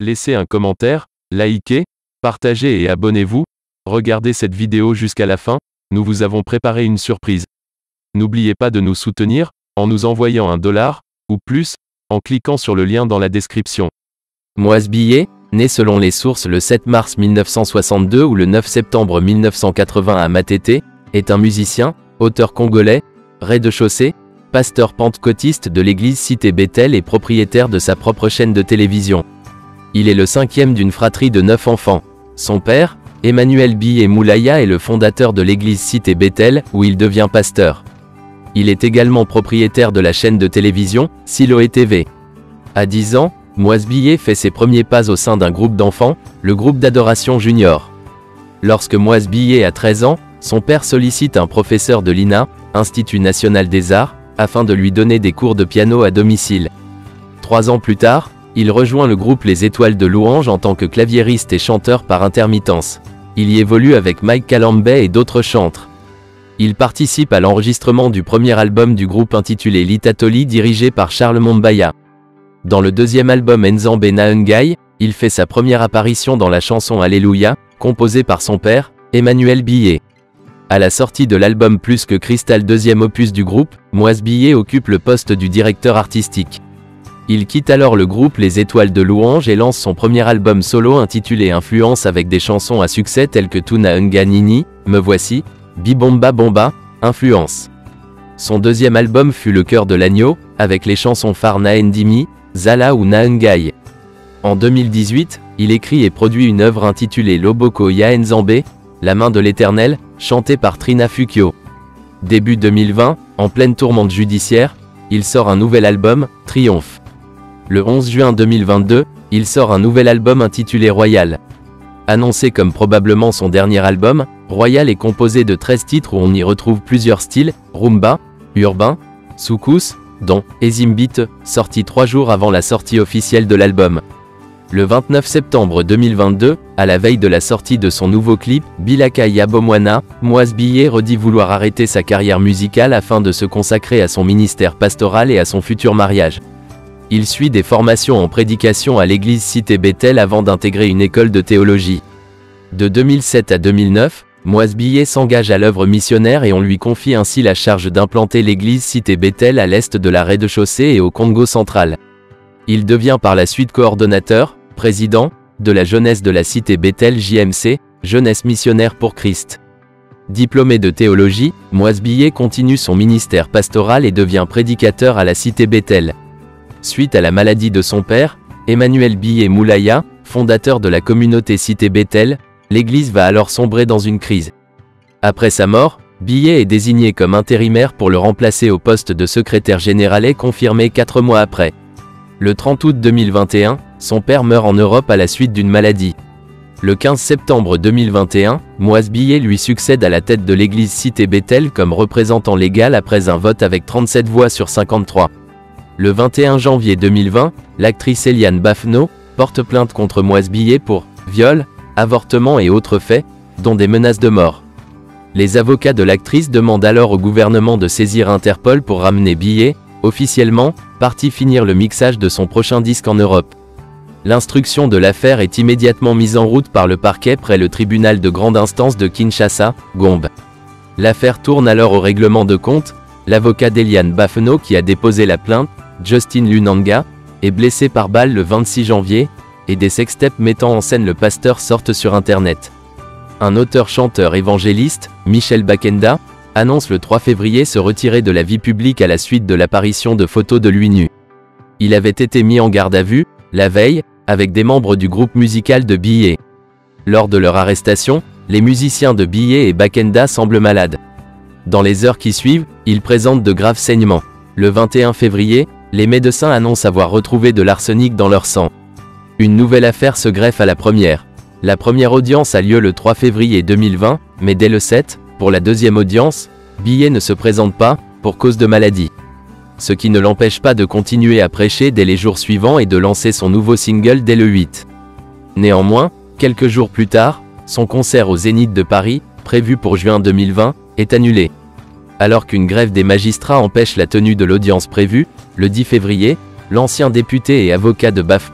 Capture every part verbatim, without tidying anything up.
Laissez un commentaire, likez, partagez et abonnez-vous. Regardez cette vidéo jusqu'à la fin, nous vous avons préparé une surprise. N'oubliez pas de nous soutenir, en nous envoyant un dollar, ou plus, en cliquant sur le lien dans la description. Moise Billet, né selon les sources le sept mars mille neuf cent soixante-deux ou le neuf septembre mille neuf cent quatre-vingts à Matete, est un musicien, auteur congolais, rez-de-chaussée, pasteur pentecôtiste de l'église Cité Bethel et propriétaire de sa propre chaîne de télévision. Il est le cinquième d'une fratrie de neuf enfants. Son père, Emmanuel Billet Moulaya, est le fondateur de l'église Cité Bethel, où il devient pasteur. Il est également propriétaire de la chaîne de télévision, Siloé T V. À dix ans, Moise Billet fait ses premiers pas au sein d'un groupe d'enfants, le groupe d'adoration junior. Lorsque Moise Billet a treize ans, son père sollicite un professeur de l'I N A, Institut National des Arts, afin de lui donner des cours de piano à domicile. Trois ans plus tard, il rejoint le groupe Les Étoiles de Louange en tant que claviériste et chanteur par intermittence. Il y évolue avec Mike Calambay et d'autres chantres. Il participe à l'enregistrement du premier album du groupe intitulé Litatoli dirigé par Charles Mombaya. Dans le deuxième album Nzambe na Ngai, il fait sa première apparition dans la chanson Alléluia, composée par son père, Emmanuel Billet. À la sortie de l'album Plus que Cristal, deuxième opus du groupe, Moise Billet occupe le poste du directeur artistique. Il quitte alors le groupe Les Étoiles de Louange et lance son premier album solo intitulé Influence avec des chansons à succès telles que Tuna Nga Nini, Me Voici, Bibomba Bomba, Influence. Son deuxième album fut Le Cœur de l'Agneau, avec les chansons Phare Na Ndimi, Zala ou Na Ngai. En deux mille dix-huit, il écrit et produit une œuvre intitulée Loboko Ya Nzambe, La main de l'Éternel, chantée par Trina Fukio. Début deux mille vingt, en pleine tourmente judiciaire, il sort un nouvel album, Triomphe. Le onze juin deux mille vingt-deux, il sort un nouvel album intitulé Royal. Annoncé comme probablement son dernier album, Royal est composé de treize titres où on y retrouve plusieurs styles, rumba, urbain, soukous, dont Ezimbit, sorti trois jours avant la sortie officielle de l'album. Le vingt-neuf septembre deux mille vingt-deux, à la veille de la sortie de son nouveau clip, Bilaka Yabomwana, Moise Billet redit vouloir arrêter sa carrière musicale afin de se consacrer à son ministère pastoral et à son futur mariage. Il suit des formations en prédication à l'église Cité Bethel avant d'intégrer une école de théologie. De deux mille sept à deux mille neuf, Moise Billet s'engage à l'œuvre missionnaire et on lui confie ainsi la charge d'implanter l'église Cité Bethel à l'est de la rez-de-chaussée et au Congo central. Il devient par la suite coordonnateur, président, de la jeunesse de la Cité Bethel J M C, Jeunesse missionnaire pour Christ. Diplômé de théologie, Moise Billet continue son ministère pastoral et devient prédicateur à la Cité Bethel. Suite à la maladie de son père, Emmanuel Billet Moulaya, fondateur de la communauté Cité Bethel, l'église va alors sombrer dans une crise. Après sa mort, Billet est désigné comme intérimaire pour le remplacer au poste de secrétaire général et confirmé quatre mois après. Le trente août deux mille vingt et un, son père meurt en Europe à la suite d'une maladie. Le quinze septembre deux mille vingt et un, Moise Billet lui succède à la tête de l'église Cité Bethel comme représentant légal après un vote avec trente-sept voix sur cinquante-trois. Le vingt et un janvier deux mille vingt, l'actrice Eliane Bafno porte plainte contre Moise Billet pour viol, avortement et autres faits, dont des menaces de mort. Les avocats de l'actrice demandent alors au gouvernement de saisir Interpol pour ramener Billet, officiellement, parti finir le mixage de son prochain disque en Europe. L'instruction de l'affaire est immédiatement mise en route par le parquet près le tribunal de grande instance de Kinshasa, Gombe. L'affaire tourne alors au règlement de compte. L'avocat d'Eliane Bafno qui a déposé la plainte, Justin Lunanga, est blessé par balle le vingt-six janvier, et des sextapes mettant en scène le pasteur sortent sur internet. Un auteur-chanteur évangéliste, Michel Bakenda, annonce le trois février se retirer de la vie publique à la suite de l'apparition de photos de lui nu. Il avait été mis en garde à vue, la veille, avec des membres du groupe musical de Billet. Lors de leur arrestation, les musiciens de Billet et Bakenda semblent malades. Dans les heures qui suivent, ils présentent de graves saignements. Le vingt et un février, les médecins annoncent avoir retrouvé de l'arsenic dans leur sang. Une nouvelle affaire se greffe à la première. La première audience a lieu le trois février deux mille vingt, mais dès le sept, pour la deuxième audience, Billet ne se présente pas, pour cause de maladie. Ce qui ne l'empêche pas de continuer à prêcher dès les jours suivants et de lancer son nouveau single dès le huit. Néanmoins, quelques jours plus tard, son concert au Zénith de Paris, prévu pour juin deux mille vingt, est annulé. Alors qu'une grève des magistrats empêche la tenue de l'audience prévue, le dix février, l'ancien député et avocat de Bafno,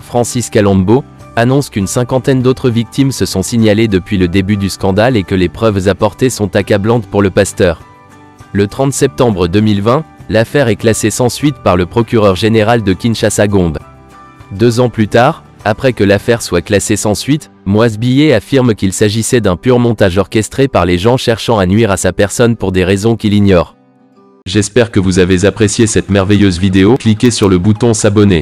Francis Calombo, annonce qu'une cinquantaine d'autres victimes se sont signalées depuis le début du scandale et que les preuves apportées sont accablantes pour le pasteur. Le trente septembre deux mille vingt, l'affaire est classée sans suite par le procureur général de Kinshasa Gombe. Deux ans plus tard, après que l'affaire soit classée sans suite, Moise Billet affirme qu'il s'agissait d'un pur montage orchestré par les gens cherchant à nuire à sa personne pour des raisons qu'il ignore. J'espère que vous avez apprécié cette merveilleuse vidéo. Cliquez sur le bouton s'abonner.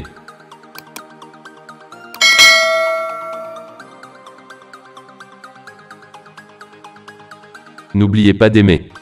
N'oubliez pas d'aimer.